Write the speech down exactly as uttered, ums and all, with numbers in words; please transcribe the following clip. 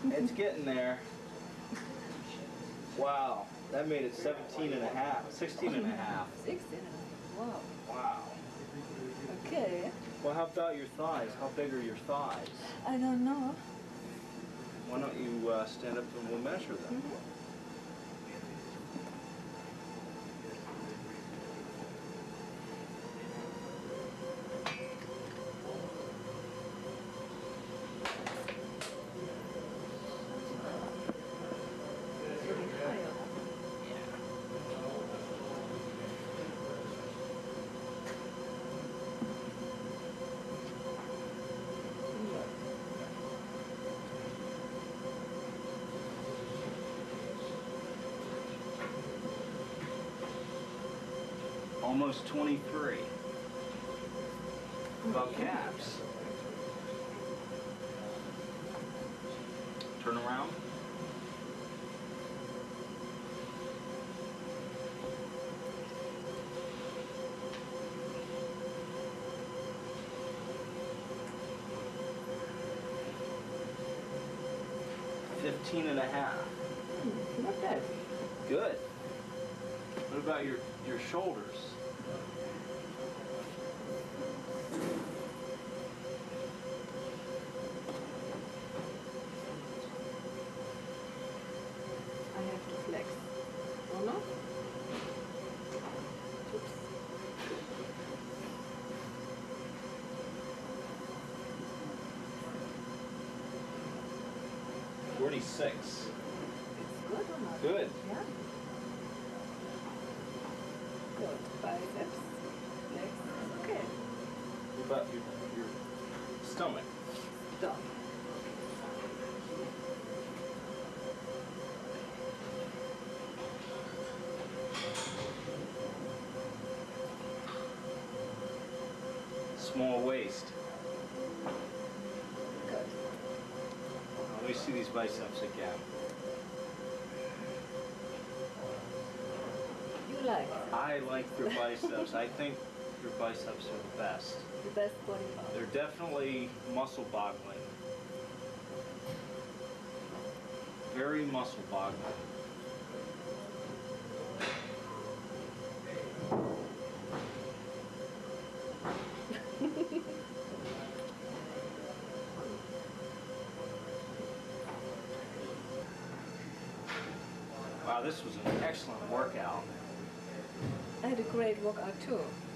It's getting there. Wow, that made it seventeen and a half, sixteen and a half. sixteen and a half, wow. Wow. Okay. Well, how about your thighs? How big are your thighs? I don't know. Why don't you uh, stand up and we'll measure them? Mm-hmm. Almost twenty-three. About calves. Turn around. Fifteen and a half. Not bad. Good. What about your, your shoulders? I have to flex. Or not? Oops. forty-six. It's good or not? Good. Yeah. Good. Biceps. Legs. Okay. What about your, your stomach? Done. Small waist. Good. Let me see these biceps again. You like it? I like your biceps. I think your biceps are the best. The best body part. They're definitely muscle boggling. Very muscle boggling. Wow, this was an excellent workout. I had a great workout too.